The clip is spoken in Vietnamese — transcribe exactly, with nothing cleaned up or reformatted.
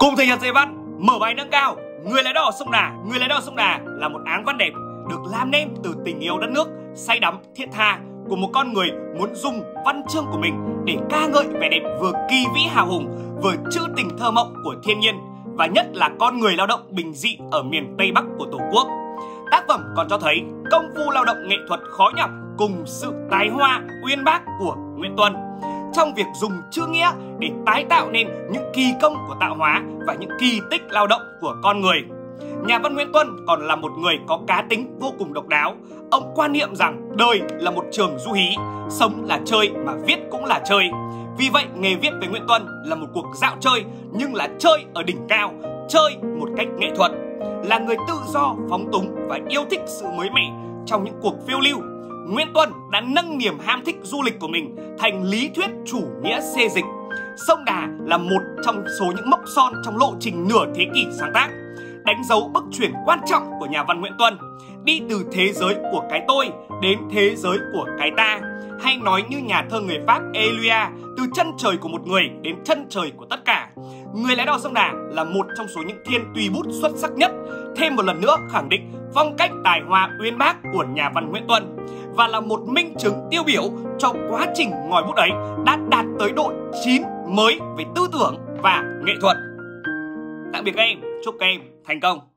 Cùng thể hiện dạy văn, mở bài nâng cao, Người lái đò sông Đà. Người lái đò sông Đà là một áng văn đẹp được làm nên từ tình yêu đất nước, say đắm, thiết tha của một con người muốn dùng văn chương của mình để ca ngợi vẻ đẹp vừa kỳ vĩ hào hùng, vừa trữ tình thơ mộng của thiên nhiên, và nhất là con người lao động bình dị ở miền Tây Bắc của Tổ quốc. Tác phẩm còn cho thấy công phu lao động nghệ thuật khó nhọc cùng sự tài hoa uyên bác của Nguyễn Tuân trong việc dùng chữ nghĩa để tái tạo nên những kỳ công của tạo hóa và những kỳ tích lao động của con người. Nhà văn Nguyễn Tuân còn là một người có cá tính vô cùng độc đáo. Ông quan niệm rằng đời là một trường du hí, sống là chơi mà viết cũng là chơi. Vì vậy, nghề viết với Nguyễn Tuân là một cuộc dạo chơi, nhưng là chơi ở đỉnh cao, chơi một cách nghệ thuật. Là người tự do, phóng túng và yêu thích sự mới mẻ trong những cuộc phiêu lưu, Nguyễn Tuân đã nâng niềm ham thích du lịch của mình thành lý thuyết chủ nghĩa xê dịch. Sông Đà là một trong số những mốc son trong lộ trình nửa thế kỷ sáng tác, đánh dấu bước chuyển quan trọng của nhà văn Nguyễn Tuân, đi từ thế giới của cái tôi đến thế giới của cái ta, hay nói như nhà thơ người Pháp Elia, từ chân trời của một người đến chân trời của tất cả. Người lái đò sông Đà là một trong số những thiên tùy bút xuất sắc nhất, thêm một lần nữa khẳng định phong cách tài hoa uyên bác của nhà văn Nguyễn Tuân, và là một minh chứng tiêu biểu cho quá trình ngòi bút ấy đã đạt tới độ chín mới về tư tưởng và nghệ thuật. Tạm biệt các em, chúc các em thành công.